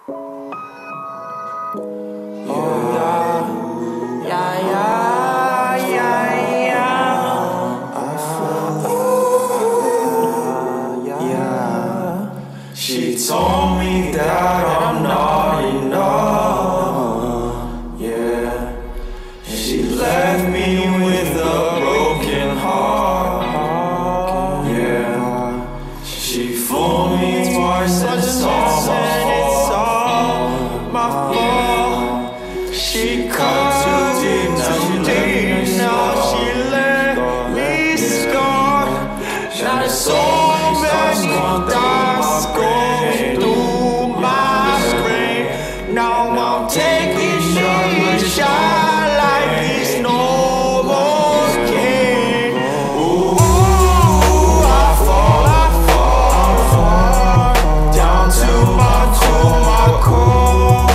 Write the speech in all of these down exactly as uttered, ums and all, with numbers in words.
Yeah, yeah, yeah, yeah. I feel, yeah. She told me that I'm not enough. Yeah, and she left me with a broken heart. Yeah, she fooled me twice and it's all my fault. She cut too deep, too deep. Now she let me scar. Now there's so many thoughts going through my brain. Now I'm taking each shot like it's no more game. Ooh, I fall, I fall, I fall down to my, to my core.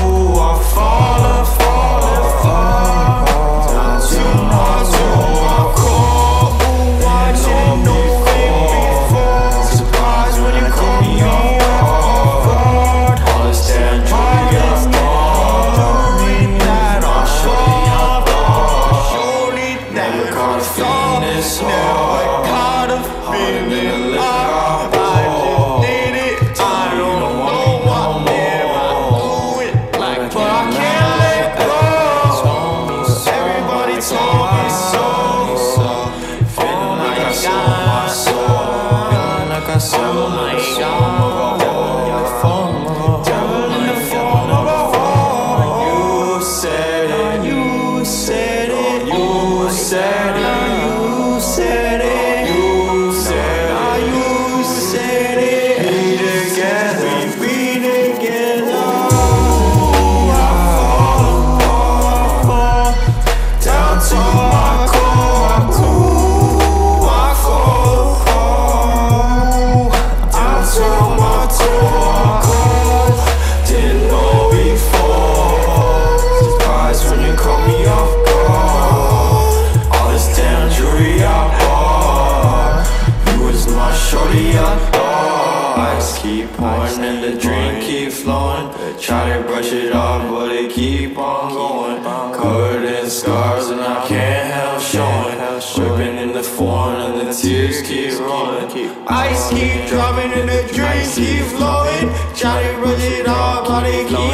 Oh my God, devil in the form of a whore. You said it, you said it, you said it, you said it, you said it, you said it. Be together, be together. I fall, fall, fall down to my core. Ooh, I fall, fall to my, to my core. Didn't know before. Surprised when you caught me off guard. All this damn jewelry I bought, you was my shorty I thought. Ice keep pouring and the drink keep flowing. Try to brush it off but it keep on going. Covered in scars and I can't help showing. Whipping in the foreign and the tears keep rolling. Ice keep dropping and the drink keep flowing. Try to brush it off but it keep